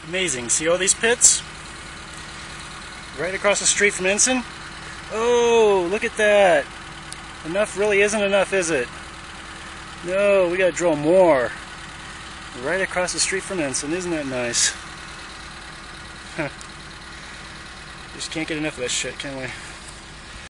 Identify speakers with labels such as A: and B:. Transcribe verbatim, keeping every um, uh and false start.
A: Amazing. See all these pits? Right across the street from Ensign. Oh, look at that. Enough really isn't enough, is it? No, we gotta drill more. Right across the street from Ensign. Isn't that nice? Huh. Just can't get enough of that shit, can we?